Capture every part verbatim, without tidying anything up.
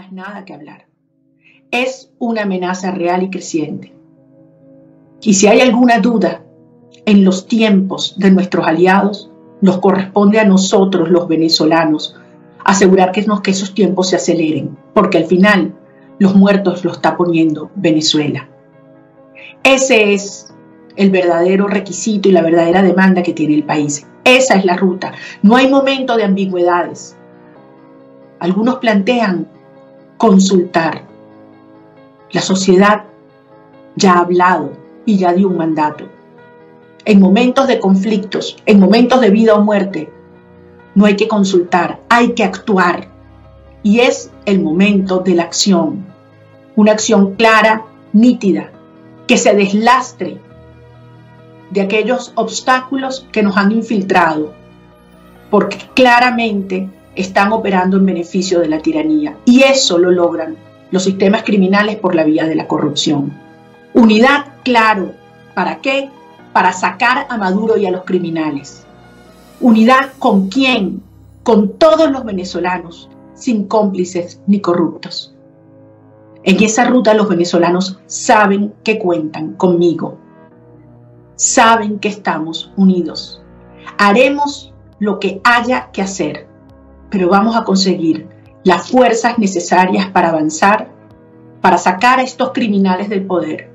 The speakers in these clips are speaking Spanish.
más nada que hablar. Es una amenaza real y creciente. Y si hay alguna duda en los tiempos de nuestros aliados, nos corresponde a nosotros, los venezolanos, asegurar que, nos, que esos tiempos se aceleren, porque al final los muertos lo está poniendo Venezuela. Ese es el verdadero requisito y la verdadera demanda que tiene el país. Esa es la ruta. No hay momento de ambigüedades. Algunos plantean consultar. La sociedad ya ha hablado y ya dio un mandato. En momentos de conflictos, en momentos de vida o muerte, no hay que consultar, hay que actuar. Y es el momento de la acción. Una acción clara, nítida, que se deslastre de aquellos obstáculos que nos han infiltrado, porque claramente están operando en beneficio de la tiranía. Y eso lo logran los sistemas criminales por la vía de la corrupción. Unidad, claro. ¿Para qué? Para sacar a Maduro y a los criminales. Unidad ¿con quién? Con todos los venezolanos, sin cómplices ni corruptos. En esa ruta los venezolanos saben que cuentan conmigo. Saben que estamos unidos. Haremos lo que haya que hacer, pero vamos a conseguir las fuerzas necesarias para avanzar, para sacar a estos criminales del poder.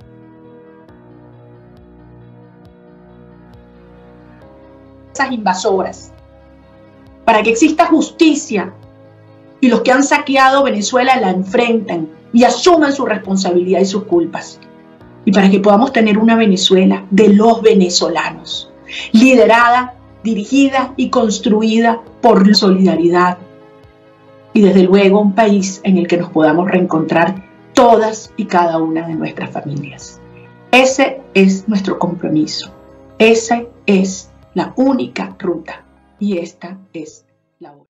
Esas invasoras, para que exista justicia y los que han saqueado Venezuela la enfrenten y asuman su responsabilidad y sus culpas. Y para que podamos tener una Venezuela de los venezolanos, liderada, dirigida y construida por la solidaridad. Y desde luego un país en el que nos podamos reencontrar todas y cada una de nuestras familias. Ese es nuestro compromiso. Esa es la única ruta. Y esta es la otra.